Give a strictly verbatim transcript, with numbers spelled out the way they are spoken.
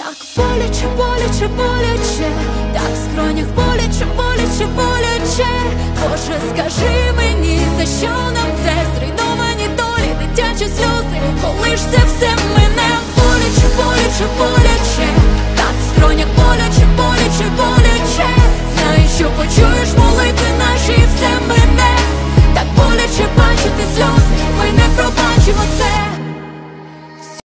Так боляче, боляче, боляче, так в скронях боляче, боляче, боляче. Боже, скажи мені, за що нам це? Зруйновані долі, дитячі сльози, коли ж це все ми